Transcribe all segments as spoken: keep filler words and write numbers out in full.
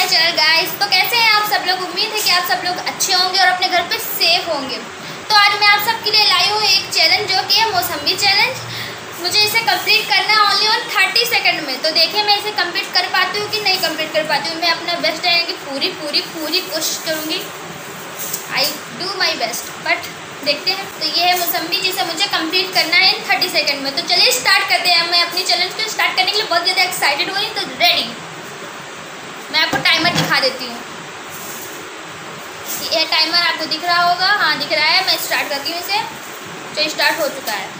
My channel guys. तो कैसे हैं आप सब लोग? उम्मीद है कि आप सब लोग अच्छे होंगे और अपने घर पे सेफ होंगे। तो आज मैं आप सबके लिए लाई हूँ एक चैलेंज जो कि है मौसम्बी चैलेंज। मुझे इसे कंप्लीट करना है ओनली ऑन थर्टी सेकंड में। तो देखिए मैं इसे कंप्लीट कर पाती हूँ कि नहीं कंप्लीट कर पाती हूँ। मैं अपना बेस्ट देने की पूरी पूरी पूरी कोशिश करूँगी। I do my best, but देखते हैं। तो ये है मौसम्बी जिसे मुझे कंप्लीट करना है इन थर्टी सेकंड में। तो चलिए स्टार्ट करते हैं। मैं अपनी चैलेंज को स्टार्ट करने के लिए बहुत ज़्यादा एक्साइटेड हुई। तो रेडी, मैं आपको टाइमर दिखा देती हूँ। ये टाइमर आपको दिख रहा होगा? हाँ दिख रहा है। मैं स्टार्ट करती हूँ इसे। तो स्टार्ट हो चुका है।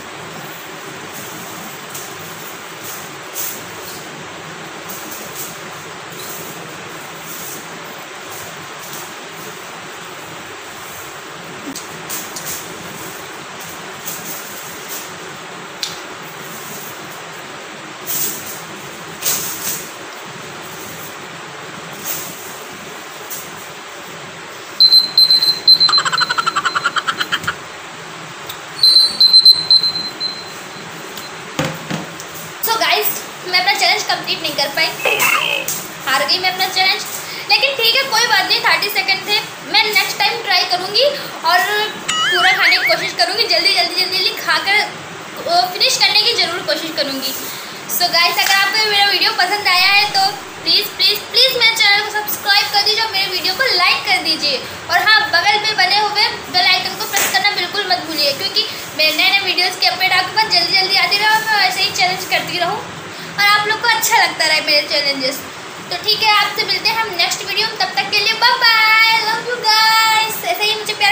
सो गाइस, मैं अपना चैलेंज कंप्लीट नहीं कर पाई, हार गई मैं अपना चैलेंज। लेकिन ठीक है, कोई बात नहीं, थर्टी सेकंड थे। मैं नेक्स्ट टाइम ट्राई करूँगी और पूरा खाने की कोशिश करूँगी। जल्दी जल्दी जल्दी जल्दी खाकर फिनिश करने की ज़रूर कोशिश करूँगी। सो गाइस, अगर आपको मेरा वीडियो पसंद आया है तो प्लीज़ प्लीज़ प्लीज़ मेरे चैनल को सब्सक्राइब कर दीजिए और मेरे वीडियो को लाइक कर दीजिए। और हाँ, बगल में बने हुए बेल आइकन को प्रेस करना बिल्कुल मत भूलिए, क्योंकि मेरे नए नए वीडियोज़ की अपडेट आपके पास जल्दी जल्दी आती रहे और मैं वैसे ही चैलेंज करती रहूँ और आप लोग को अच्छा लगता रहे मेरे चैलेंजेस। तो ठीक है, आपसे मिलते हैं हम नेक्स्ट वीडियो में। तब तक के लिए bye bye, love you guys. ऐसे ही मुझे